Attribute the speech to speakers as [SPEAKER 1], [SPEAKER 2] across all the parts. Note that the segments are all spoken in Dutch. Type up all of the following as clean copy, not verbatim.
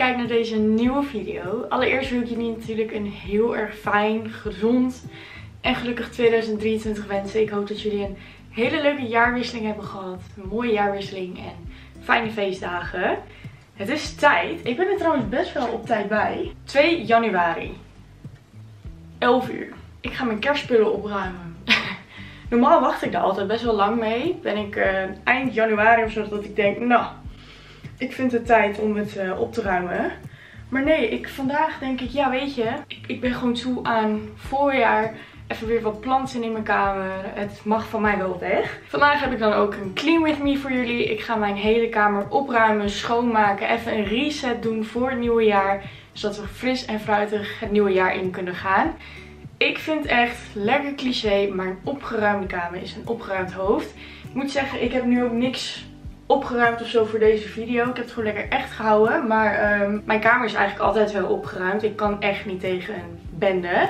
[SPEAKER 1] kijkt naar deze nieuwe video. Allereerst wil ik jullie natuurlijk een heel erg fijn, gezond en gelukkig 2023 wensen. Ik hoop dat jullie een hele leuke jaarwisseling hebben gehad. Een mooie jaarwisseling en fijne feestdagen. Het is tijd. Ik ben er trouwens best wel op tijd bij. 2 januari. 11 uur. Ik ga mijn kerstspullen opruimen. Normaal wacht ik daar altijd best wel lang mee. Ben ik eind januari of zo dat ik denk, nou, ik vind het tijd om het op te ruimen. Maar nee, vandaag denk ik, ja weet je, ik ben gewoon toe aan voorjaar. Even weer wat planten in mijn kamer. Het mag van mij wel weg. Vandaag heb ik dan ook een clean with me voor jullie. Ik ga mijn hele kamer opruimen, schoonmaken. Even een reset doen voor het nieuwe jaar. Zodat we fris en fruitig het nieuwe jaar in kunnen gaan. Ik vind echt, lekker cliché, maar een opgeruimde kamer is een opgeruimd hoofd. Ik moet zeggen, ik heb nu ook niks opgeruimd of zo voor deze video. Ik heb het gewoon lekker echt gehouden. Maar mijn kamer is eigenlijk altijd wel opgeruimd. Ik kan echt niet tegen een bende.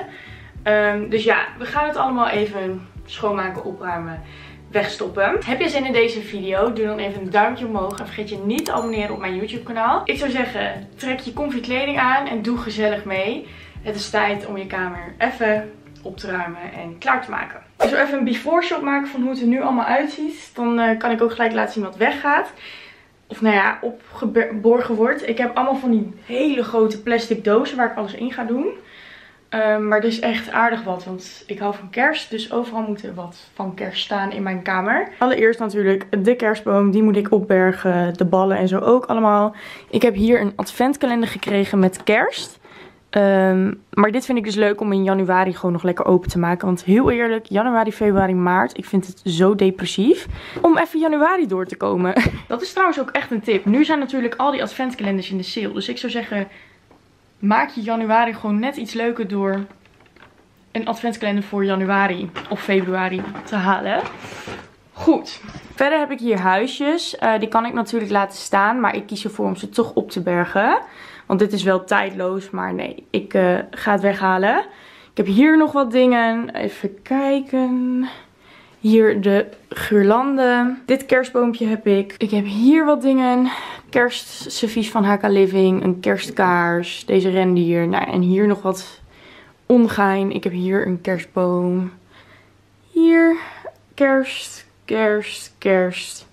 [SPEAKER 1] Dus ja, we gaan het allemaal even schoonmaken, opruimen, wegstoppen. Heb je zin in deze video? Doe dan even een duimpje omhoog. En vergeet je niet te abonneren op mijn YouTube kanaal. Ik zou zeggen, trek je comfy kleding aan en doe gezellig mee. Het is tijd om je kamer even op te ruimen en klaar te maken. Ik zal even een before shot maken van hoe het er nu allemaal uitziet. Dan kan ik ook gelijk laten zien wat weggaat. Of nou ja, opgeborgen wordt. Ik heb allemaal van die hele grote plastic dozen waar ik alles in ga doen. Maar er is echt aardig wat, want ik hou van kerst. Dus overal moet er wat van kerst staan in mijn kamer. Allereerst natuurlijk de kerstboom, die moet ik opbergen. De ballen en zo ook allemaal. Ik heb hier een adventkalender gekregen met kerst. Maar dit vind ik dus leuk om in januari gewoon nog lekker open te maken. Want heel eerlijk, januari, februari, maart, ik vind het zo depressief. Om even januari door te komen. Dat is trouwens ook echt een tip. Nu zijn natuurlijk al die adventkalenders in de sale. Dus ik zou zeggen, maak je januari gewoon net iets leuker door een adventskalender voor januari of februari te halen. Goed. Verder heb ik hier huisjes. Die kan ik natuurlijk laten staan, maar ik kies ervoor om ze toch op te bergen. Want dit is wel tijdloos, maar nee, ik ga het weghalen. Ik heb hier nog wat dingen. Even kijken. Hier de guirlanden. Dit kerstboompje heb ik. Ik heb hier wat dingen. Kerstservies van HK Living. Een kerstkaars. Deze rendier. Nou, en hier nog wat ongein. Ik heb hier een kerstboom. Hier kerst, kerst, kerst,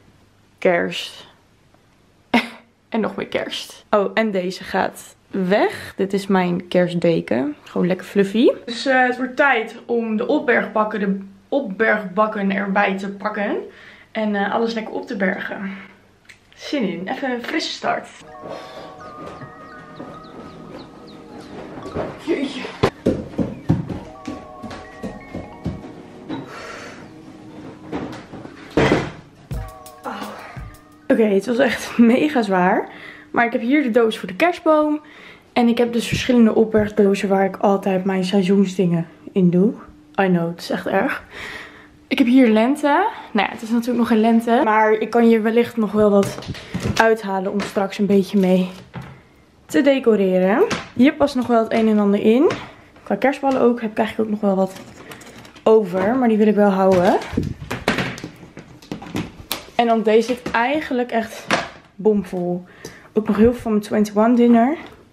[SPEAKER 1] kerst. En nog meer kerst. Oh, en deze gaat weg. Dit is mijn kerstdeken. Gewoon lekker fluffy. Dus het wordt tijd om de opbergbakken erbij te pakken. En alles lekker op te bergen. Zin in. Even een frisse start. Jeetje. Oké, het was echt mega zwaar. Maar ik heb hier de doos voor de kerstboom. En ik heb dus verschillende opbergdozen waar ik altijd mijn seizoensdingen in doe. I know, het is echt erg. Ik heb hier lente. Nou ja, het is natuurlijk nog geen lente. Maar ik kan hier wellicht nog wel wat uithalen om straks een beetje mee te decoreren. Hier past nog wel het een en ander in. Qua kerstballen ook heb ik eigenlijk ook nog wel wat over. Maar die wil ik wel houden. En dan deze zit eigenlijk echt bomvol. Ook nog heel veel van mijn 21 dinner.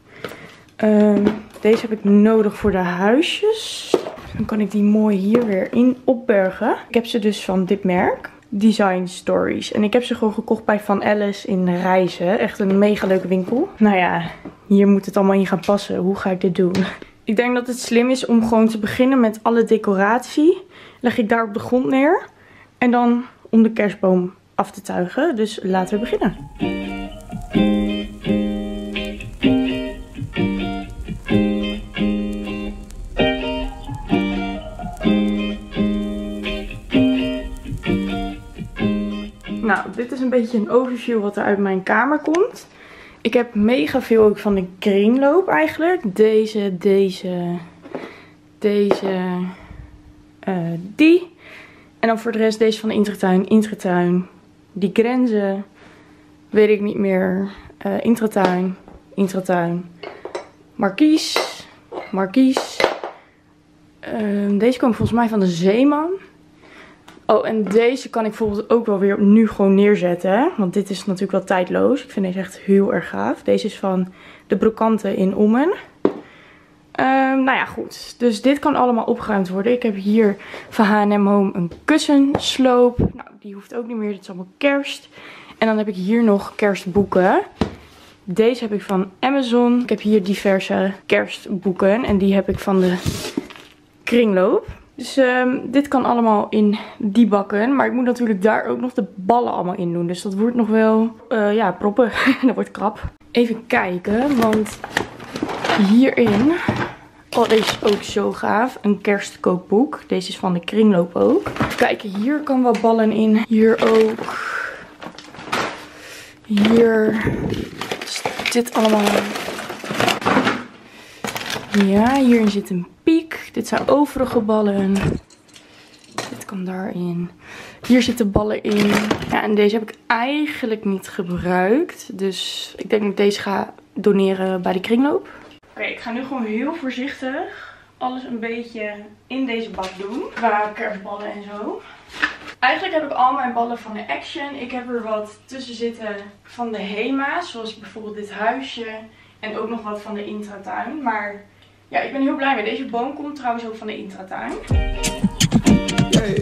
[SPEAKER 1] Deze heb ik nodig voor de huisjes. Dan kan ik die mooi hier weer in opbergen. Ik heb ze dus van dit merk. Design Stories. En ik heb ze gewoon gekocht bij Van Alice in Reizen. Echt een mega leuke winkel. Nou ja, hier moet het allemaal in gaan passen. Hoe ga ik dit doen? Ik denk dat het slim is om gewoon te beginnen met alle decoratie. Leg ik daar op de grond neer. En dan om de kerstboom af te tuigen. Dus laten we beginnen. Nou, dit is een beetje een overview wat er uit mijn kamer komt. Ik heb mega veel ook van de kringloop eigenlijk. Deze, die. En dan voor de rest deze van de Intratuin. Die grenzen, weet ik niet meer. Intratuin. Marquise. Deze komen volgens mij van de Zeeman. Oh, en deze kan ik bijvoorbeeld ook wel weer nu gewoon neerzetten. Want dit is natuurlijk wel tijdloos. Ik vind deze echt heel erg gaaf. Deze is van de Brokanten in Ommen. Nou ja, goed. Dus dit kan allemaal opgeruimd worden. Ik heb hier van H&M Home een kussensloop. Nou, die hoeft ook niet meer. Dit is allemaal kerst. En dan heb ik hier nog kerstboeken. Deze heb ik van Amazon. Ik heb hier diverse kerstboeken. En die heb ik van de Kringloop. Dus dit kan allemaal in die bakken. Maar ik moet natuurlijk daar ook nog de ballen allemaal in doen. Dus dat wordt nog wel, ja, proppen. Dat wordt krap. Even kijken, want hierin... Oh, deze is ook zo gaaf. Een kerstkookboek. Deze is van de Kringloop ook. Kijk, hier kan wat ballen in. Hier ook. Hier zit allemaal... Ja, hierin zit een piek. Dit zijn overige ballen. Dit kan daarin. Hier zitten ballen in. Ja, en deze heb ik eigenlijk niet gebruikt. Dus ik denk dat ik deze ga doneren bij de Kringloop. Oké, ik ga nu gewoon heel voorzichtig alles een beetje in deze bak doen. Qua kerstballen en zo. Eigenlijk heb ik al mijn ballen van de Action. Ik heb er wat tussen zitten van de Hema. Zoals bijvoorbeeld dit huisje. En ook nog wat van de Intratuin. Maar ja, ik ben heel blij mee. Deze boom komt trouwens ook van de Intratuin. Hey.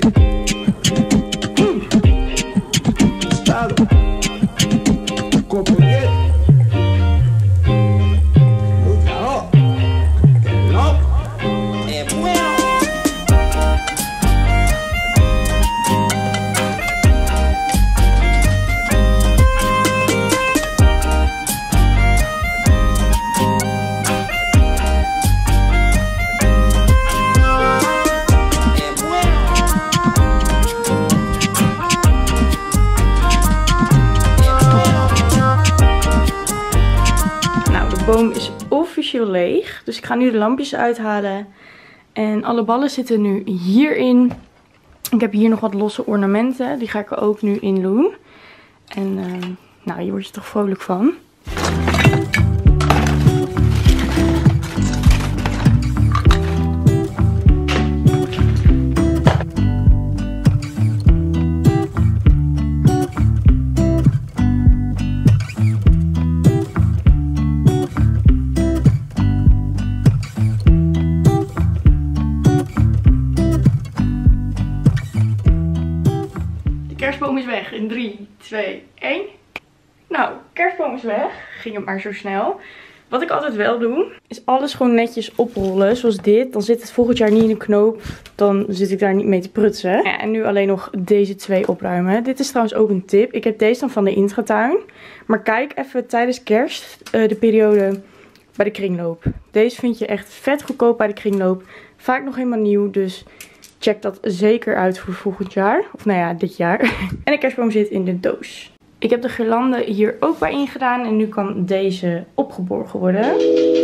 [SPEAKER 1] De boom is officieel leeg. Dus ik ga nu de lampjes uithalen. En alle ballen zitten nu hierin. Ik heb hier nog wat losse ornamenten. Die ga ik er ook nu in doen. En nou, hier word je toch vrolijk van. Kerstboom is weg in 3, 2, 1. Nou, kerstboom is weg. Ging het maar zo snel. Wat ik altijd wel doe, is alles gewoon netjes oprollen. Zoals dit. Dan zit het volgend jaar niet in een knoop. Dan zit ik daar niet mee te prutsen. Ja, en nu alleen nog deze twee opruimen. Dit is trouwens ook een tip. Ik heb deze dan van de Intratuin. Maar kijk even tijdens kerst de periode bij de Kringloop. Deze vind je echt vet goedkoop bij de Kringloop. Vaak nog helemaal nieuw, dus... check dat zeker uit voor volgend jaar. Of nou ja, dit jaar. En de kerstboom zit in de doos. Ik heb de girlanden hier ook bij ingedaan. En nu kan deze opgeborgen worden.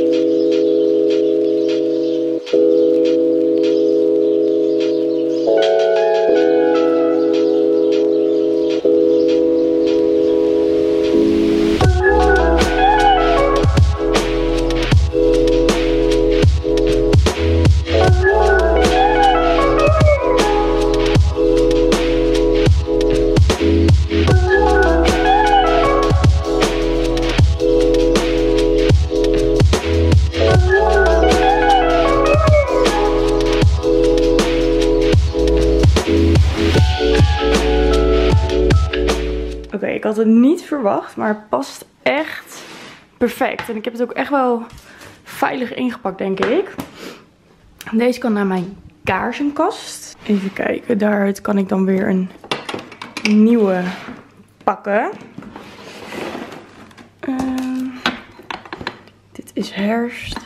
[SPEAKER 1] Oké, ik had het niet verwacht, maar het past echt perfect. En ik heb het ook echt wel veilig ingepakt, denk ik. Deze kan naar mijn kaarsenkast. Even kijken, daaruit kan ik dan weer een nieuwe pakken. Dit is herfst.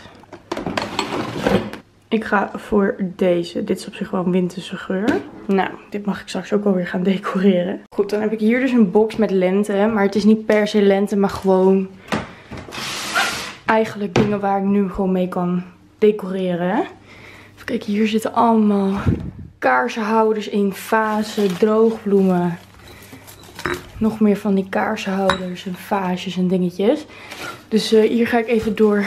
[SPEAKER 1] Ik ga voor deze. Dit is op zich wel een winterse geur. Nou, dit mag ik straks ook wel weer gaan decoreren. Goed, dan heb ik hier dus een box met lente. Maar het is niet per se lente, maar gewoon eigenlijk dingen waar ik nu gewoon mee kan decoreren. Even kijken, hier zitten allemaal kaarsenhouders in, vazen, droogbloemen. Nog meer van die kaarsenhouders en vaasjes en dingetjes. Dus hier ga ik even door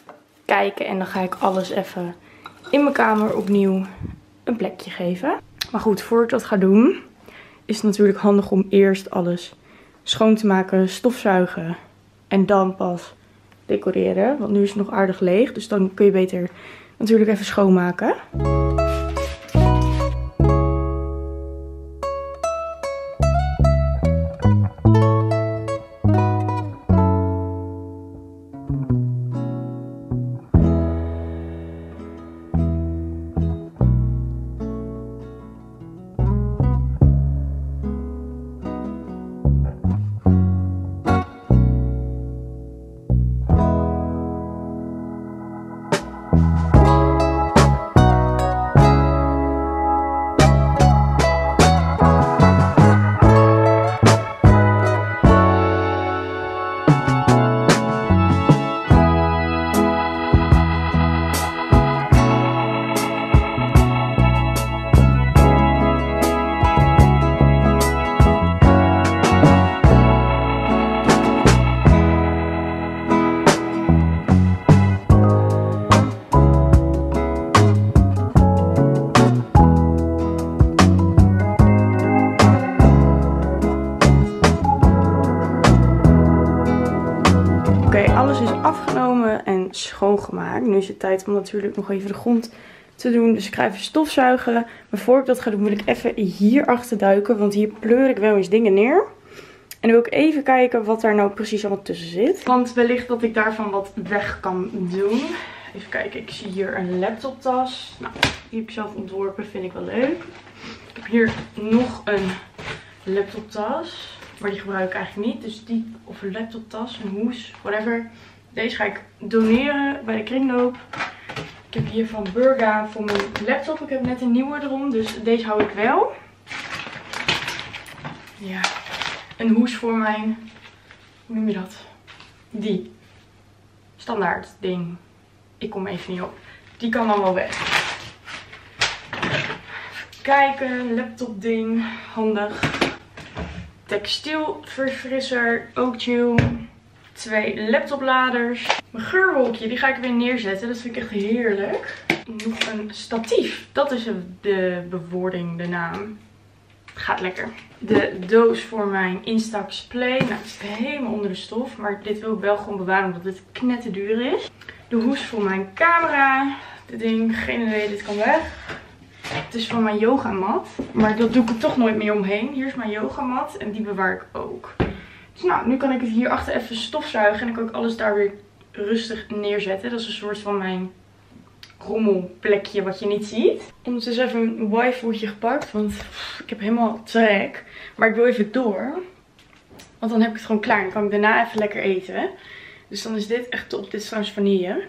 [SPEAKER 1] kijken en dan ga ik alles even in mijn kamer opnieuw een plekje geven. Maar goed, voor ik dat ga doen, is het natuurlijk handig om eerst alles schoon te maken, stofzuigen en dan pas decoreren. Want nu is het nog aardig leeg, dus dan kun je beter natuurlijk even schoonmaken. Alles is afgenomen en schoongemaakt. Nu is het tijd om natuurlijk nog even de grond te doen. Dus ik ga even stofzuigen. Maar voor ik dat ga doen wil ik even hier achter duiken. Want hier pleur ik wel eens dingen neer. En dan wil ik even kijken wat daar nou precies allemaal tussen zit. Want wellicht dat ik daarvan wat weg kan doen. Even kijken, ik zie hier een laptoptas. Nou, die heb ik zelf ontworpen, vind ik wel leuk. Ik heb hier nog een laptoptas. Maar die gebruik ik eigenlijk niet. Dus die, of een laptoptas, een hoes, whatever. Deze ga ik doneren bij de kringloop. Ik heb hier van Burga voor mijn laptop. Ik heb net een nieuwe erom, dus deze hou ik wel. Ja, een hoes voor mijn, hoe noem je dat? Die. Standaard ding. Ik kom even niet op. Die kan dan wel weg. Even kijken, laptop ding. Handig. Textielverfrisser, ook chill. 2 laptopladers. Mijn geurwolkje, die ga ik weer neerzetten. Dat vind ik echt heerlijk. Nog een statief. Dat is de bewoording, de naam. Gaat lekker. De doos voor mijn Instax Play. Nou, het zit helemaal onder de stof. Maar dit wil ik wel gewoon bewaren omdat dit knetterduur is. De hoes voor mijn camera. Dit ding, geen idee, dit kan weg. Het is van mijn yogamat. Maar dat doe ik er toch nooit meer omheen. Hier is mijn yogamat en die bewaar ik ook. Dus nou, nu kan ik het hierachter even stofzuigen. En dan kan ik alles daar weer rustig neerzetten. Dat is een soort van mijn rommelplekje wat je niet ziet. Ondertussen even een waifootje gepakt. Want ik heb helemaal trek. Maar ik wil even door. Want dan heb ik het gewoon klaar. En dan kan ik daarna even lekker eten. Dus dan is dit echt top. Dit is trouwens vanille.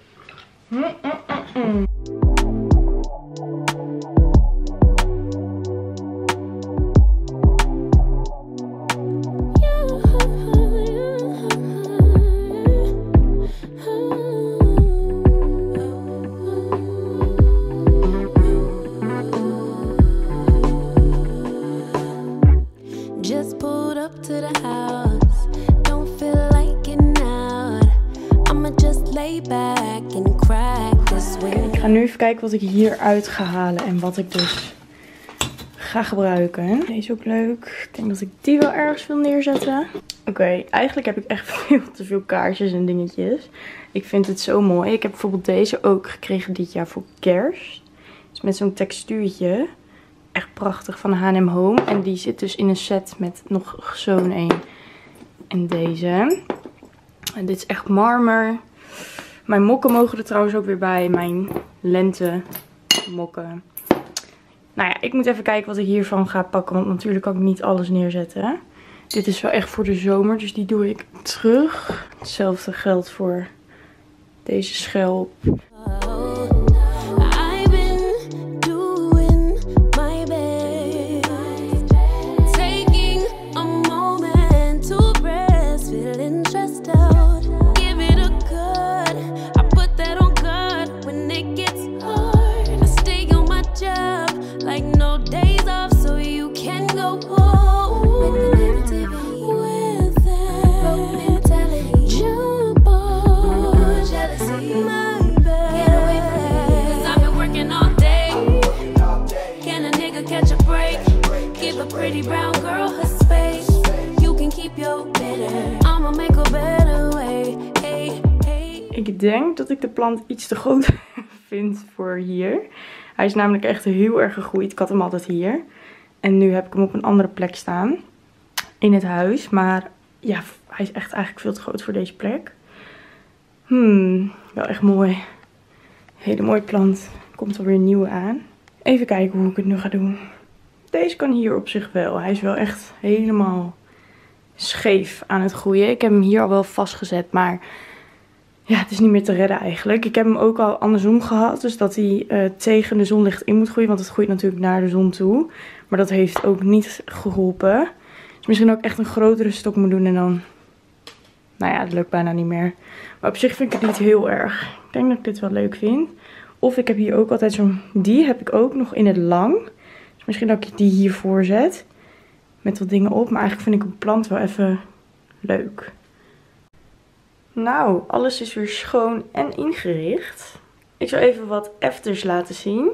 [SPEAKER 1] Ik ga nu even kijken wat ik hieruit ga halen en wat ik dus ga gebruiken. Deze is ook leuk. Ik denk dat ik die wel ergens wil neerzetten. Oké, eigenlijk heb ik echt veel te veel kaarsjes en dingetjes. Ik vind het zo mooi. Ik heb bijvoorbeeld deze ook gekregen dit jaar voor kerst. Dus met zo'n textuurtje. Echt prachtig van H&M Home. En die zit dus in een set met nog zo'n een. En deze. En dit is echt marmer. Mijn mokken mogen er trouwens ook weer bij. Mijn lente mokken. Nou ja, ik moet even kijken wat ik hiervan ga pakken. Want natuurlijk kan ik niet alles neerzetten. Dit is wel echt voor de zomer. Dus die doe ik terug. Hetzelfde geldt voor deze schelp. Ik denk dat ik de plant iets te groot vind voor hier. Hij is namelijk echt heel erg gegroeid. Ik had hem altijd hier. En nu heb ik hem op een andere plek staan. In het huis. Maar ja, hij is echt eigenlijk veel te groot voor deze plek. Wel echt mooi. Hele mooie plant. Komt alweer een nieuwe aan. Even kijken hoe ik het nu ga doen. Deze kan hier op zich wel. Hij is wel echt helemaal scheef aan het groeien. Ik heb hem hier al wel vastgezet, maar ja, het is niet meer te redden eigenlijk. Ik heb hem ook al andersom gehad, dus dat hij tegen de zonlicht in moet groeien, want het groeit natuurlijk naar de zon toe. Maar dat heeft ook niet geholpen. Dus misschien ook echt een grotere stok moet doen en dan, nou ja, het lukt bijna niet meer. Maar op zich vind ik het niet heel erg. Ik denk dat ik dit wel leuk vind. Of ik heb hier ook altijd zo'n, die heb ik ook nog in het lang. Dus misschien dat ik die hiervoor zet. Met wat dingen op. Maar eigenlijk vind ik een plant wel even leuk. Nou, alles is weer schoon en ingericht. Ik zal even wat afters laten zien.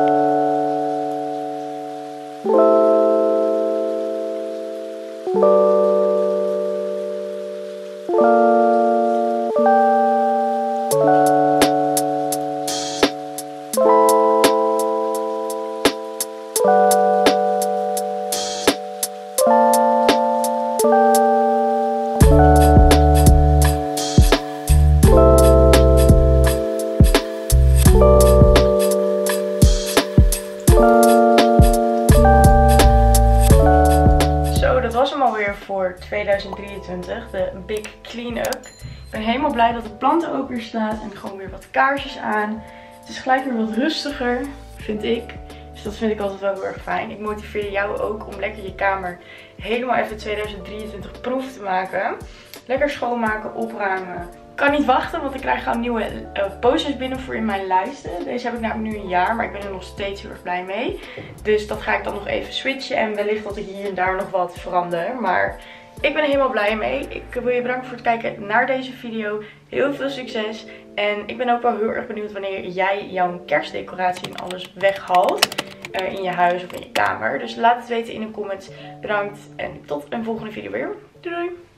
[SPEAKER 1] Voor 2023, de Big Clean-up. Ik ben helemaal blij dat de planten ook weer staat en gewoon weer wat kaarsjes aan. Het is gelijk weer wat rustiger, vind ik. Dus dat vind ik altijd wel heel erg fijn. Ik motiveer jou ook om lekker je kamer helemaal even 2023 proef te maken. Lekker schoonmaken, opruimen. Ik kan niet wachten, want ik krijg gewoon nieuwe posters binnen voor in mijn lijsten. Deze heb ik namelijk nu een jaar, maar ik ben er nog steeds heel erg blij mee. Dus dat ga ik dan nog even switchen en wellicht dat ik hier en daar nog wat verander. Maar ik ben er helemaal blij mee. Ik wil je bedanken voor het kijken naar deze video. Heel veel succes. En ik ben ook wel heel erg benieuwd wanneer jij jouw kerstdecoratie en alles weghaalt. In je huis of in je kamer. Dus laat het weten in de comments. Bedankt en tot een volgende video weer. Doei doei!